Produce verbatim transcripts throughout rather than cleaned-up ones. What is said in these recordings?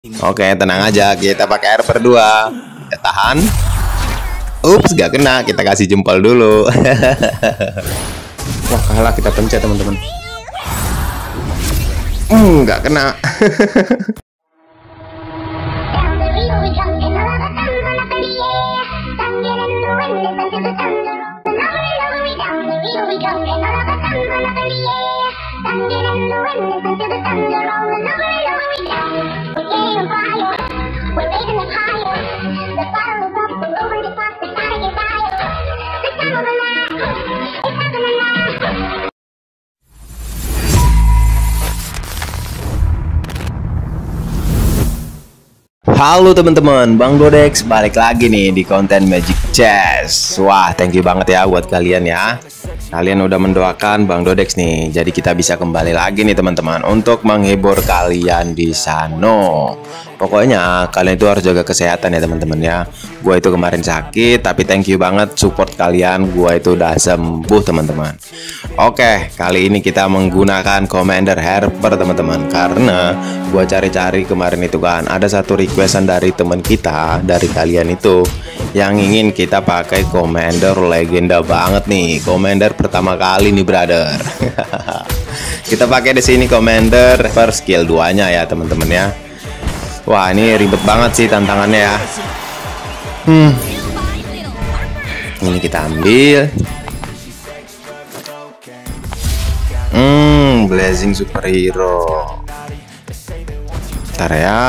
Oke, tenang aja, kita pakai air per dua. Kita tahan. Ups, gak kena, kita kasih jempol dulu. Wah, kalah, kita pencet teman-teman. Hmm, gak kena. Halo teman-teman, Bang Dodex balik lagi nih di konten Magic Chess. Wah, thank you banget ya buat kalian ya. Kalian udah mendoakan Bang Dodex nih. Jadi kita bisa kembali lagi nih teman-teman untuk menghibur kalian di sana. Pokoknya kalian itu harus jaga kesehatan ya teman-teman ya. Gua itu kemarin sakit, tapi thank you banget support kalian. Gua itu udah sembuh teman-teman. Oke, kali ini kita menggunakan Commander Harper teman-teman. Karena gua cari-cari kemarin itu kan ada satu requestan dari teman kita, dari kalian itu yang ingin kita pakai Commander legenda banget nih. Commander pertama kali nih brother. Kita pakai di sini Commander per skill dua nya ya teman-teman ya. Wah, ini ribet banget sih tantangannya ya. Hmm. Ini kita ambil. Hmm, Blazing Superhero. Bentar ya.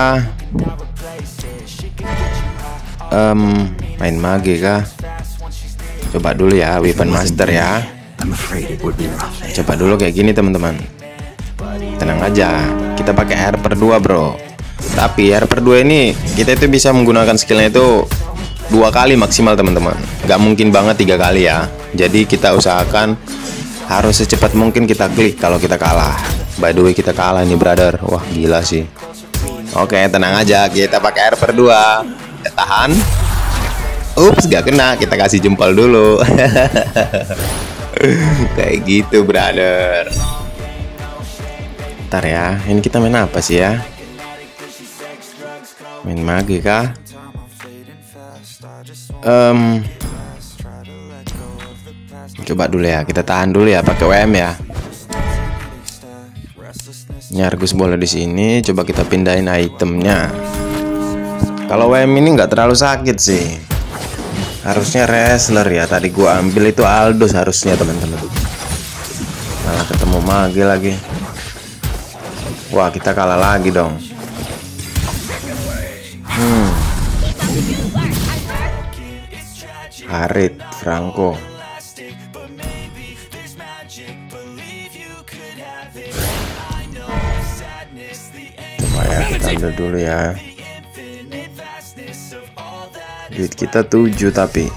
Um, main mage kah? Coba dulu ya, Weapon Master ya. Coba dulu kayak gini teman-teman. Tenang aja, kita pakai air per dua bro. Tapi air per dua ini kita itu bisa menggunakan skillnya itu dua kali maksimal teman-teman. Gak mungkin banget tiga kali ya. Jadi kita usahakan harus secepat mungkin kita klik kalau kita kalah. By the way kita kalah nih brother. Wah gila sih. Oke, tenang aja, kita pakai air per dua. Kita tahan. Ups, gak kena, kita kasih jempol dulu. Kayak gitu brother. Ntar ya, ini kita main apa sih ya? Main mage kah? Um, coba dulu ya, kita tahan dulu ya pakai W M ya. Nyargus bola di sini, coba kita pindahin itemnya. Kalau W M ini nggak terlalu sakit sih. Harusnya wrestler ya. Tadi gua ambil itu Aldous harusnya teman-teman. Malah ketemu mage lagi. Wah, kita kalah lagi dong. Hmm. Harit, Franco. Coba ya, kita ambil dulu ya. Duit kita tujuh tapi.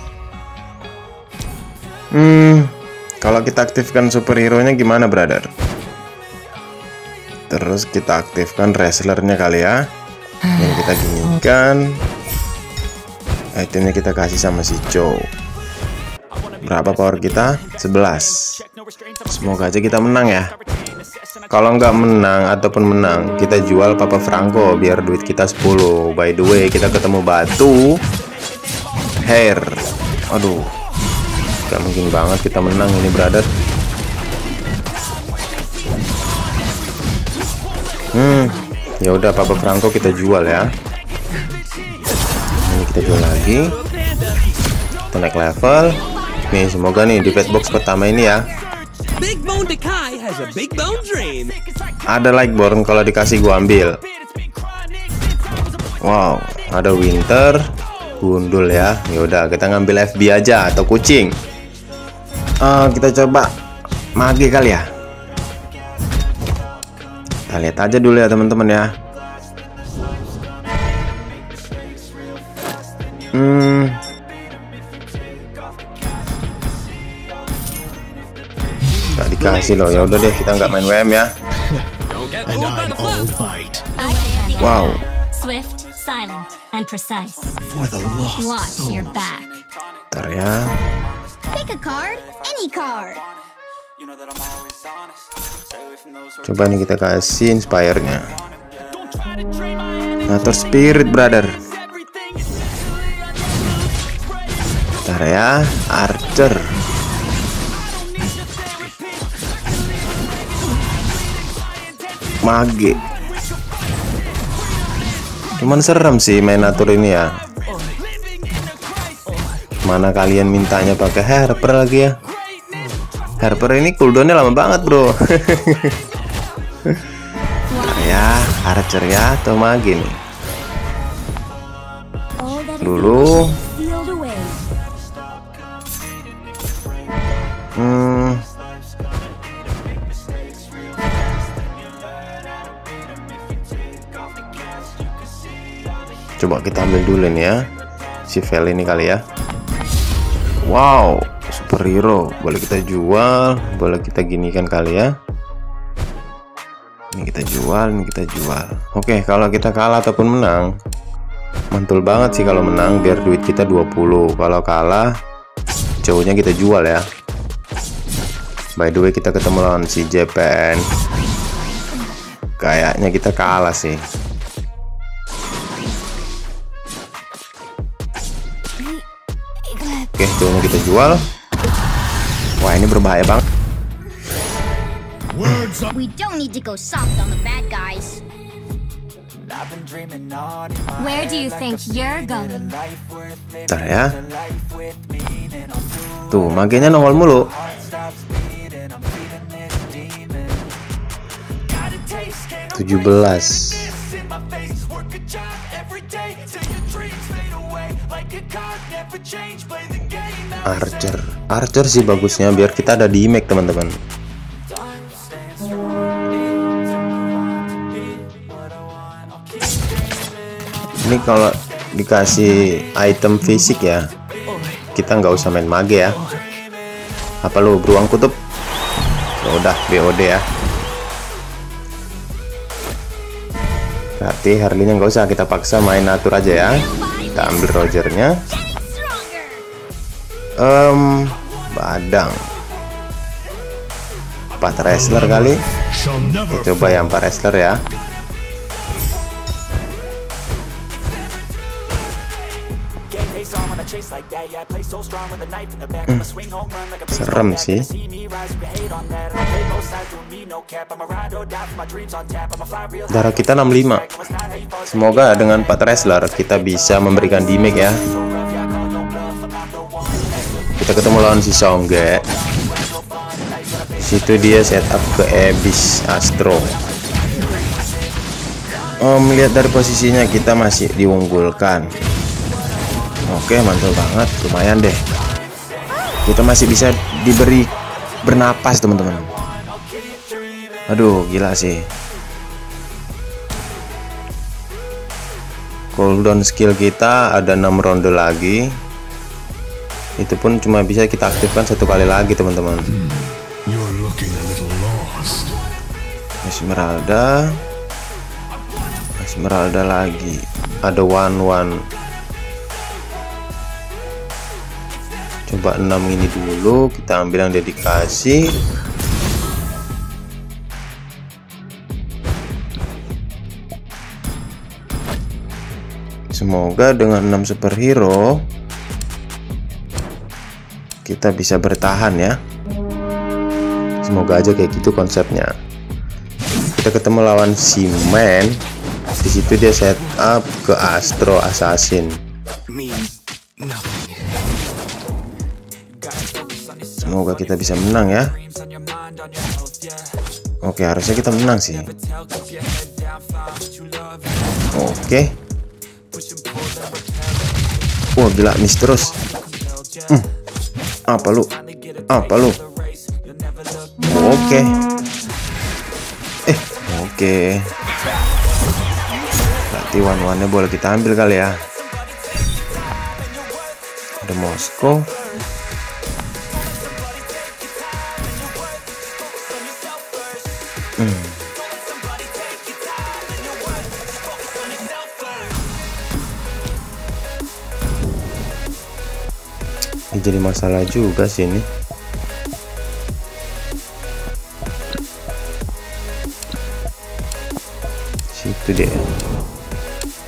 Hmm, kalau kita aktifkan superhero-nya gimana, brother? Terus kita aktifkan wrestlernya kali ya. Yang kita ginikan. Itemnya kita kasih sama si Joe. Berapa power kita? sebelas. Semoga aja kita menang ya. Kalau nggak menang ataupun menang, kita jual Papa Franco biar duit kita sepuluh. By the way, kita ketemu batu hair. Aduh, gak mungkin banget kita menang ini brother. Hmm, ya udah Papa Franco kita jual ya. Ini kita jual lagi. Kita naik level. Nih, semoga nih di pet box pertama ini ya. Ada Lightborn, kalau dikasih gua ambil. Wow, ada Winter, gundul ya. Ya udah, kita ngambil F B aja atau kucing. Uh, kita coba mage kali ya. Kita lihat aja dulu ya teman-teman ya. Hmm. Gak dikasih loh. Ya udah deh, kita nggak main W M ya. Wow. Swift, silent, and precise. Watch your back. Ntar ya. Pick a card, any card. Coba nih kita kasih inspire-nya. Natur spirit, brother. Bentar ya, archer. Mage. Cuman serem sih main natur ini ya. Mana kalian mintanya pakai Harper lagi ya? Harper ini cooldownnya lama banget, bro. Ya, archer ya atau mage nih. Dulu. Hmm. Coba kita ambil dulu nih ya. Si Vel ini kali ya. Wow, superhero. Boleh kita jual, boleh kita ginikan kali ya. Ini kita jual, ini kita jual. Oke, kalau kita kalah ataupun menang, mantul banget sih kalau menang biar duit kita dua puluh. Kalau kalah, jauhnya kita jual ya. By the way, kita ketemu lawan si J P N. Kayaknya kita kalah sih. Oke, jauhnya kita jual. Wah, ini berbahaya banget. We don't need to go soft on the bad guys. Where do you think you're going? Bentar ya. Tuh, magenya nongol mulu. tujuh belas. Archer. Archer sih bagusnya biar kita ada di image, teman-teman. Ini kalau dikasih item fisik ya, kita nggak usah main mage ya. Apa lu beruang kutub? Ya udah B O D ya. Berarti Harley-nya nggak usah, kita paksa main natur aja ya. Kita ambil Roger-nya. Um, badang. empat wrestler kali. Kita coba yang empat wrestler ya. Hmm, serem sih. Darah kita enam puluh lima. Semoga dengan empat wrestler kita bisa memberikan damage ya. Kita ketemu lawan si Songge. Situ dia setup ke Abyss Astro. Oh, melihat dari posisinya kita masih diunggulkan. Oke, mantul banget, lumayan deh. Kita masih bisa diberi bernapas, teman-teman. Aduh, gila sih. Cooldown skill kita ada enam ronde lagi. Itu pun cuma bisa kita aktifkan satu kali lagi, teman-teman. Esmeralda. Esmeralda lagi. Ada one one. Coba enam ini dulu, kita ambil yang dia dikasih. Semoga dengan enam superhero kita bisa bertahan ya. Semoga aja kayak gitu konsepnya. Kita ketemu lawan si Man. Di situ dia setup ke Astro Assassin. Semoga kita bisa menang ya. Oke, harusnya kita menang sih. Oke. Wah, gila, miss terus. Hmm. Apa lu? Apa lu? Oke. Eh, oke. Berarti one-one-nya boleh kita ambil kali ya. Ada Moskow. Hmm. Ini jadi masalah juga sih ini. Situ dia.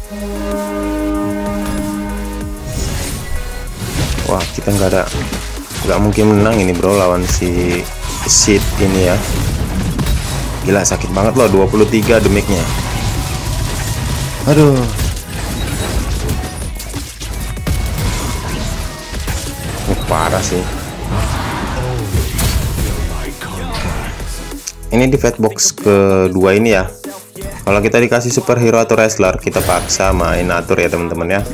Wah, kita nggak ada, nggak mungkin menang ini bro lawan si Sid ini ya. Gila, sakit banget loh, dua puluh tiga damage-nya. Aduh. Oh, parah sih. Ini di fatbox kedua ini ya. Kalau kita dikasih superhero atau wrestler, kita paksa main atur ya teman-teman ya.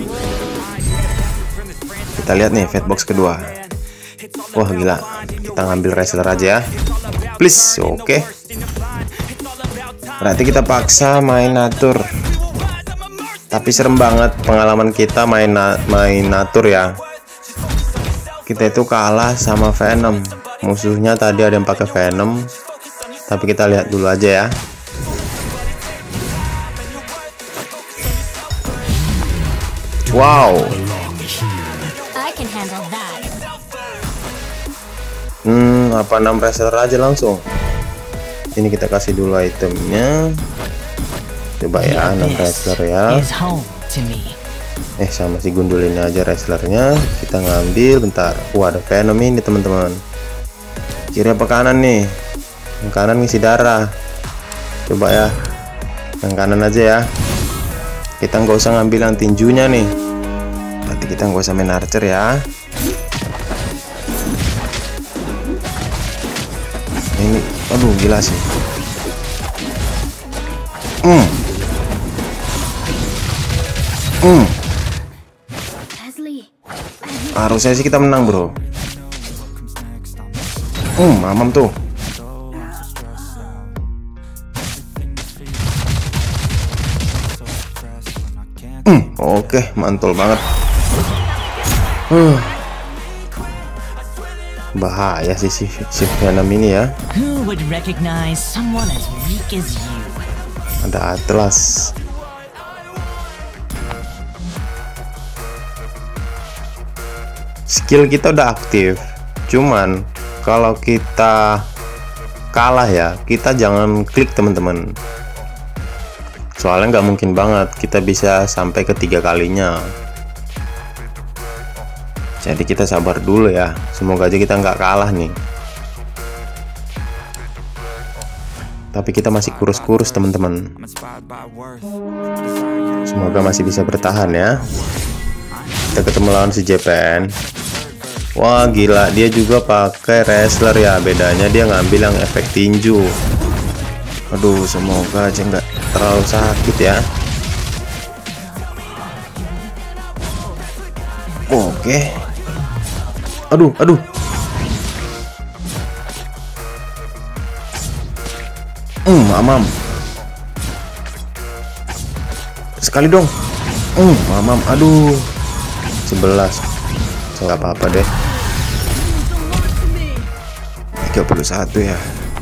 Kita lihat nih fatbox kedua. Wah gila, kita ngambil wrestler aja ya, please. Oke, okay. Berarti kita paksa main atur. Tapi serem banget pengalaman kita main main atur ya. Kita itu kalah sama Venom. Musuhnya tadi ada yang pakai Venom. Tapi kita lihat dulu aja ya. Wow. Hmm, apa enam wrestler aja langsung. Ini kita kasih dulu itemnya. Coba ya, enam wrestler ya. Eh, sama si gundul ini aja wrestlernya. Kita ngambil bentar. Wah, ada Venom ini teman-teman. Kiri apa kanan nih? Yang kanan ngisi darah. Coba ya, yang kanan aja ya. Kita nggak usah ngambil yang tinjunya nih. Berarti kita nggak usah main archer ya. Ini, aduh gila sih. Hmm. Hmm. Harusnya sih kita menang bro. Hmm, mamam tuh. Hmm, oke, okay, mantul banget. Uh. Bahaya sih si, si Venom ini ya. Ada Atlas. Skill kita udah aktif. Cuman kalau kita kalah ya, kita jangan klik teman-teman. Soalnya nggak mungkin banget kita bisa sampai ketiga kalinya. Jadi kita sabar dulu ya. Semoga aja kita nggak kalah nih. Tapi kita masih kurus-kurus teman-teman. Semoga masih bisa bertahan ya. Kita ketemu lawan si J P N. Wah gila, dia juga pakai wrestler ya. Bedanya dia ngambil yang efek tinju. Aduh, semoga aja nggak terlalu sakit ya. Oke. Aduh, aduh. Hmm, mamam. Sekali dong. Hmm, mamam. Aduh. sebelas. Enggak apa-apa deh. tiga puluh satu ya.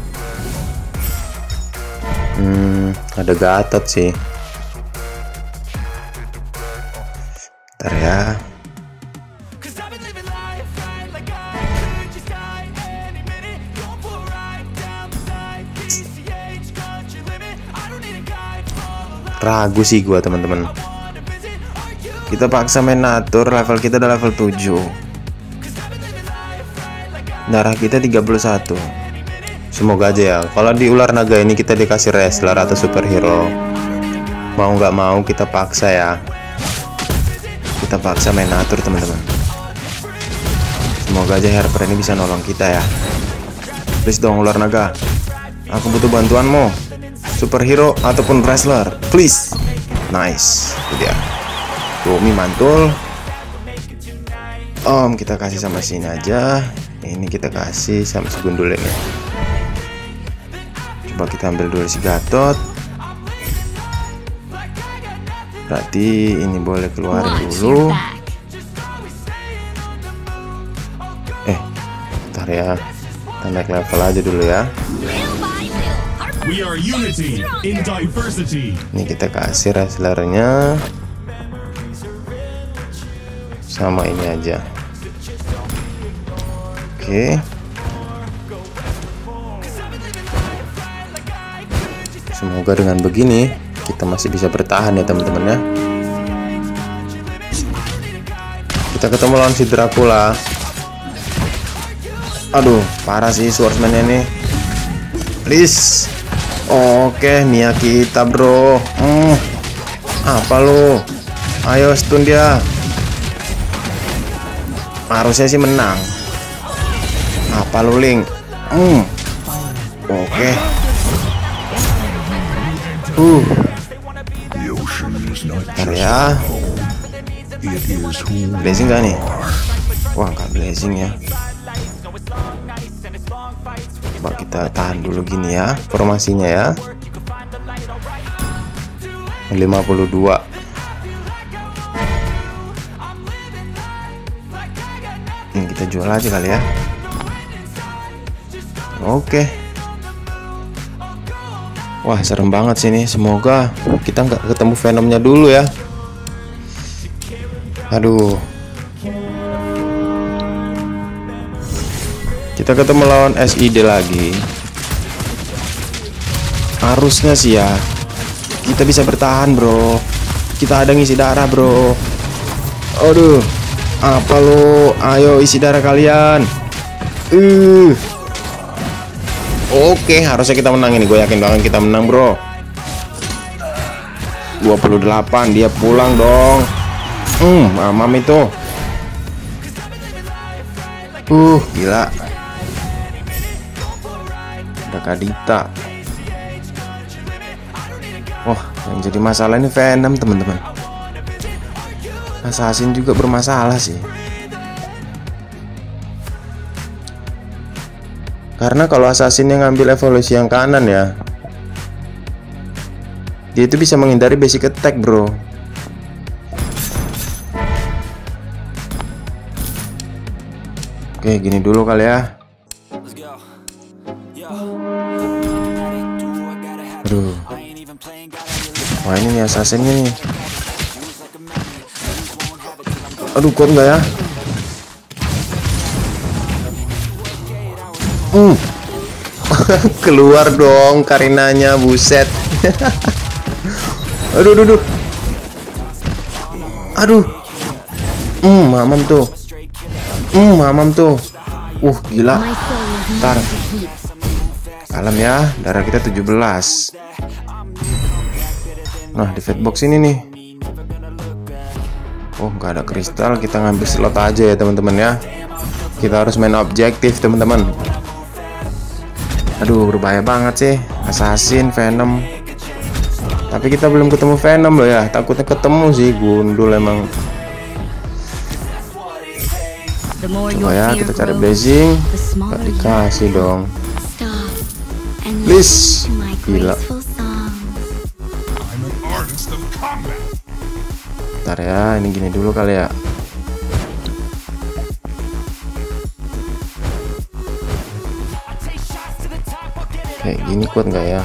Hmm, ada Gatot sih. Ntar ya. Ragu sih gua teman-teman. Kita paksa main atur, level kita udah level tujuh. Darah kita tiga puluh satu. Semoga aja ya. Kalau di ular naga ini kita dikasih wrestler atau superhero, mau nggak mau kita paksa ya. Kita paksa main atur teman-teman. Semoga aja Harper ini bisa nolong kita ya. Please dong ular naga. Aku butuh bantuanmu. Superhero ataupun wrestler, please. Nice, itu dia. Bumi mantul. Om, kita kasih sama sini aja. Ini kita kasih sama si gundul ini. Coba kita ambil dulu si Gatot. Berarti ini boleh keluar dulu. Eh, bentar ya. Kita naik level aja dulu ya. We are unity in diversity. Ini kita kasih wrestlernya sama ini aja. Oke. Semoga dengan begini kita masih bisa bertahan ya teman-teman ya. Kita ketemu lawan si Dracula. Aduh, parah sih swordsman ini. Please. Oke, Mia kita, bro. Hmm. Apa lu? Ayo stun dia. Harusnya sih menang. Apa lu, Link? Hmm. Oke. Uh. Bentar ya. Blazing gak nih? Wah, nggak blazing ya. Coba kita tahan dulu gini ya formasinya ya. lima puluh dua. Ini kita jual aja kali ya. Oke. Wah, serem banget sih ini. Semoga kita nggak ketemu Venomnya dulu ya. Aduh. Kita ketemu lawan S I D lagi. Harusnya sih ya kita bisa bertahan, bro. Kita ada ngisi darah, bro. Aduh. Apa lo? Ayo isi darah kalian. Uh. Oke, harusnya kita menang ini. Gue yakin banget kita menang, bro. dua puluh delapan. Dia pulang dong. Hmm, mamam itu. Uh, gila. Ada Kadita. Wah, yang jadi masalah ini Venom, teman-teman. Assassin juga bermasalah sih. Karena kalau Assassin yang ngambil evolusi yang kanan ya, dia itu bisa menghindari basic attack, bro. Oke, gini dulu kali ya. Aduh. Wah, ini nih assassinnya nih. Aduh, kuat nggak ya? Hmm. Keluar dong Karinanya, buset. Aduh, aduh, aduh. Aduh. Hmm, mamam tuh. Hmm, mamam tuh. Uh, gila. Ntar. Kalem ya, darah kita tujuh belas. Nah, di fatbox ini nih. Oh, nggak ada kristal, kita ngambil slot aja ya teman-teman ya. Kita harus main objektif, teman-teman. Aduh, berbahaya banget sih. Assassin, Venom. Tapi kita belum ketemu Venom loh ya. Takutnya ketemu sih, gundul emang. Coba ya, kita cari blazing. Gak dikasih dong. Please. Gila. Bentar ya, ini gini dulu kali ya. Kayak gini kuat nggak ya?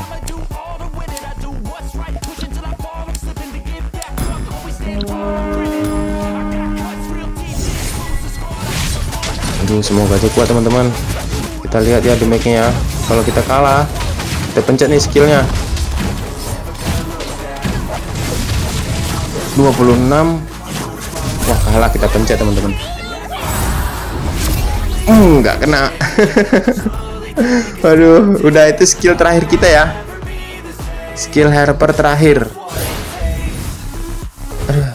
Aduh, semoga aja kuat teman-teman. Kita lihat ya damage-nya ya. Kalau kita kalah, kita pencet nih skillnya. dua puluh enam. Wah, kalah, kita pencet teman-teman. Hmm, nggak kena. Waduh, udah itu skill terakhir kita ya. Skill Harper terakhir. Aduh.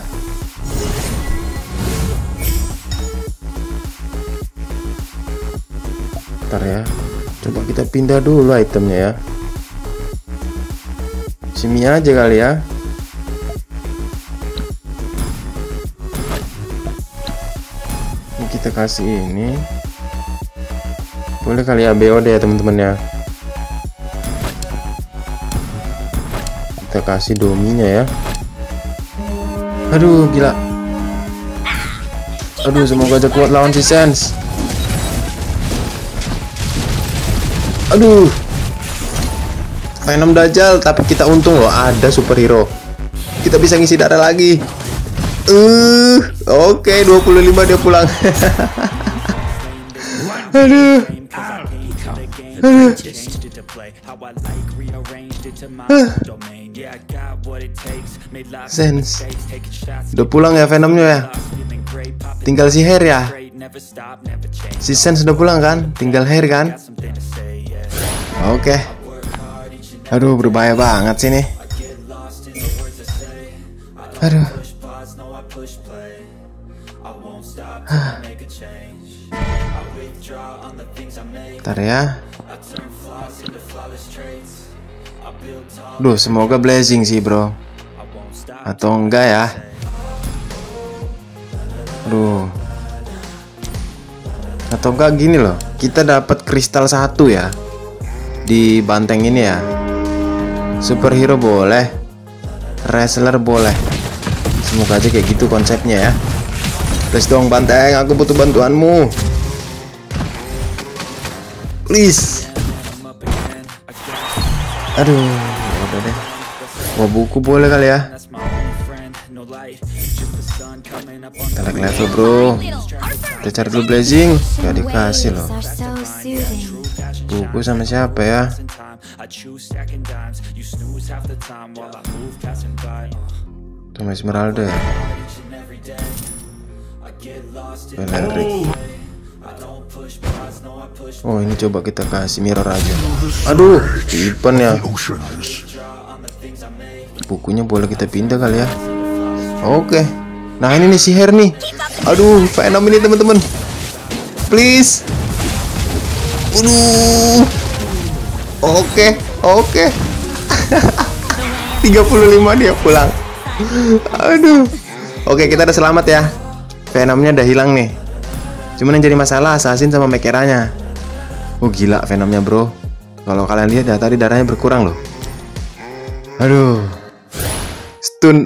Bentar ya. Coba kita pindah dulu itemnya ya. Simi aja kali ya. Ini kita kasih ini. Boleh kali ya B O D ya teman-teman ya. Kita kasih dominya ya. Aduh, gila. Aduh, semoga aja kuat lawan si Sense. Aduh. Venom Dajjal, tapi kita untung loh ada superhero. Kita bisa ngisi darah lagi. Uh, oke, okay, dua puluh lima dia pulang. Aduh. Aduh. Sense. Udah pulang ya Venomnya ya. tinggal si Hair ya. Si Sen sudah pulang kan? Tinggal Hair kan? Oke. Aduh, berbahaya banget sih nih. Aduh. Ntar ya. Duh, semoga blessing sih bro. Atau enggak ya. Aduh. Atau enggak gini loh, kita dapat kristal satu ya di banteng ini ya. Superhero boleh, wrestler boleh. Semoga aja kayak gitu konsepnya ya. Please dong banteng, aku butuh bantuanmu. Please. Aduh, udah deh. Wah, buku boleh kali ya. Kita like level bro. Kita cari dulu blazing. Gak dikasih loh. Buku sama siapa ya? Sama Esmeralda ya. Benelrik. Oh, ini coba kita kasih mirror aja. Aduh, tipen ya. Bukunya boleh kita pindah kali ya. Oke. Nah, ini nih si Hair nih. Aduh, Venom ini teman-teman. Please. Aduh. Oke, oke. tiga puluh lima dia pulang. Aduh. Oke, kita udah selamat ya. Venomnya udah hilang nih. Cuman yang jadi masalah assassin sama mekeranya. Oh gila Venomnya bro. Kalau kalian lihat ya tadi darahnya berkurang loh. Aduh. Stun.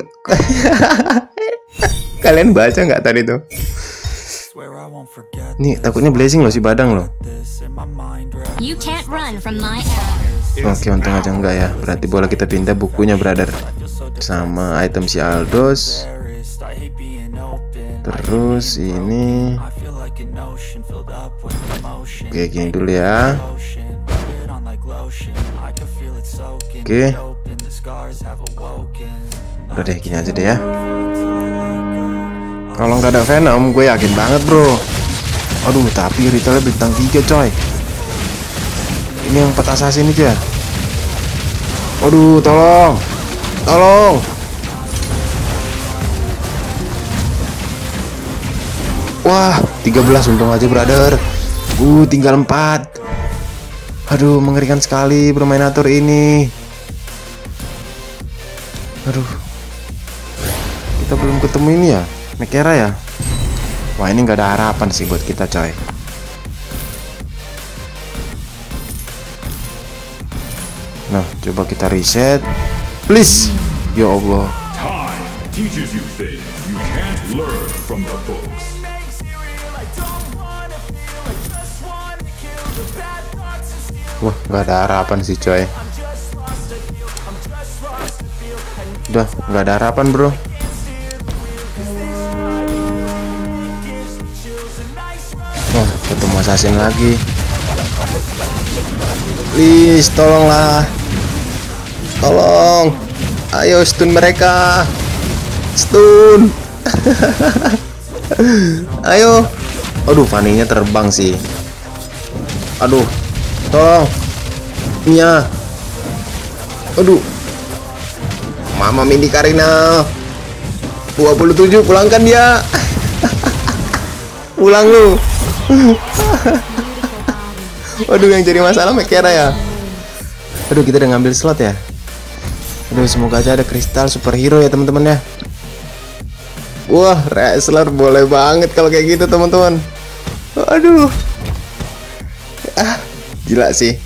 Kalian baca nggak tadi tuh? Nih takutnya blazing loh si Badang loh. You can't run from my Oke, untung aja enggak ya. Berarti boleh kita pindah bukunya brother. Sama item si Aldos. Terus ini. Oke, gini dulu ya. Oke. Udah deh, gini aja deh ya. Kalau nggak ada Venom, gue yakin banget bro. Aduh, tapi retailnya bintang tiga coy. Ini yang empat assassin itu ya. Aduh, tolong. Tolong. Wah, tiga belas untung aja brother. Uh, tinggal empat. Aduh, mengerikan sekali bermain atur ini. Aduh. Kita belum ketemu ini ya, Mekera ya. Wah, ini nggak ada harapan sih buat kita coy. Nah, coba kita reset. Please. Ya Allah. Wah, nggak ada harapan sih coy. Udah, nggak ada harapan bro. Wah, ketemu assassin lagi. Please, tolonglah. Tolong. Ayo stun mereka. Stun. Ayo. Aduh, Fanny-nya terbang sih. Aduh. Tolong. Mia. Aduh. Mama Mini Karina. dua puluh tujuh, pulangkan dia. Pulang lu. Waduh, yang jadi masalah Mekera ya. Aduh, kita udah ngambil slot ya. Aduh, semoga aja ada kristal superhero ya teman-teman ya. Wah, wrestler boleh banget kalau kayak gitu teman-teman. Aduh. Ah, gila sih.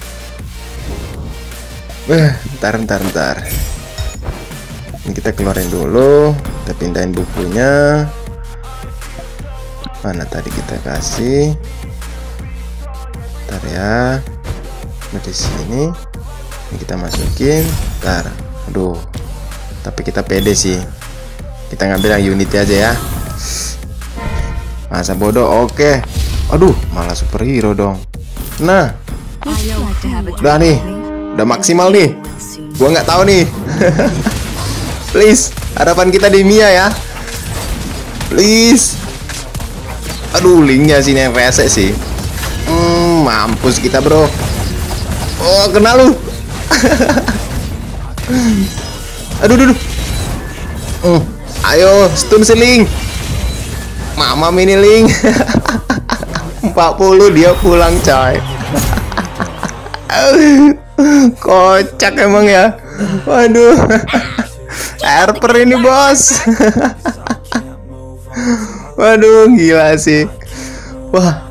Eh, ntar, ntar, ntar. Ini kita keluarin dulu. Kita pindahin bukunya. Mana tadi kita kasih? Ntar ya. Nah, di sini. Ini kita masukin. Ntar. Aduh. Tapi kita pede sih. Kita ngambil yang unity aja ya. Masa bodoh. Oke. Aduh, malah superhero dong. Nah. Udah nih. Udah maksimal nih. Gua nggak tahu nih. Please, harapan kita di Mia ya. Please. Aduh, linknya sini yang rese sih. Hmm, mampus kita bro. Oh, kena lu. Aduh, aduh, aduh. Uh, ayo, stun si Link. Mama mini Link. empat puluh dia pulang coy. Kocak emang ya. Waduh. Harper ini bos. Waduh, gila sih. Wah.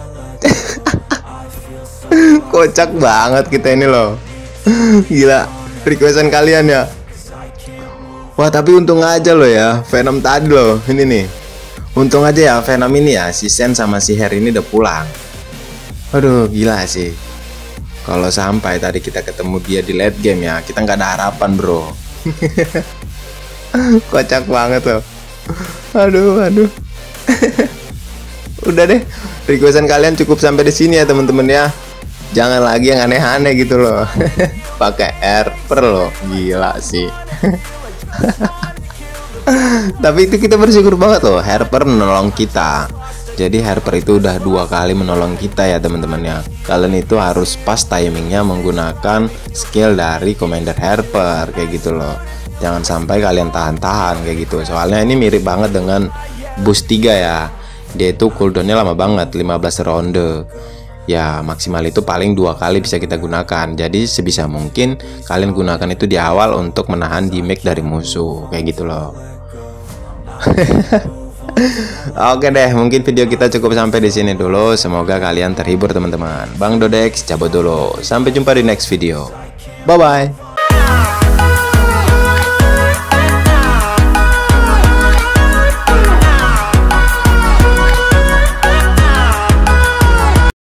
Kocak banget kita ini loh. Gila, requestan kalian ya. Wah, tapi untung aja loh ya, Venom tadi loh. Ini nih. Untung aja ya Venom ini ya, si Sen sama si Harry ini udah pulang. Aduh, gila sih. Kalau sampai tadi kita ketemu dia di late game ya, kita nggak ada harapan bro. Kocak banget loh. Aduh, aduh. Udah deh, requestan kalian cukup sampai di sini ya teman-teman ya. Jangan lagi yang aneh-aneh gitu loh. Pakai Harper loh, gila sih. Tapi itu kita bersyukur banget loh, Harper menolong kita. Jadi Harper itu udah dua kali menolong kita ya teman-teman ya. Kalian itu harus pas timingnya menggunakan skill dari Commander Harper kayak gitu loh. Jangan sampai kalian tahan-tahan kayak gitu. Soalnya ini mirip banget dengan boost tiga ya. Dia itu cooldownnya lama banget, lima belas ronde. Ya maksimal itu paling dua kali bisa kita gunakan. Jadi sebisa mungkin kalian gunakan itu di awal untuk menahan damage dari musuh kayak gitu loh. Oke deh, mungkin video kita cukup sampai di sini dulu. Semoga kalian terhibur teman-teman. Bang Dodex cabut dulu. Sampai jumpa di next video. Bye bye.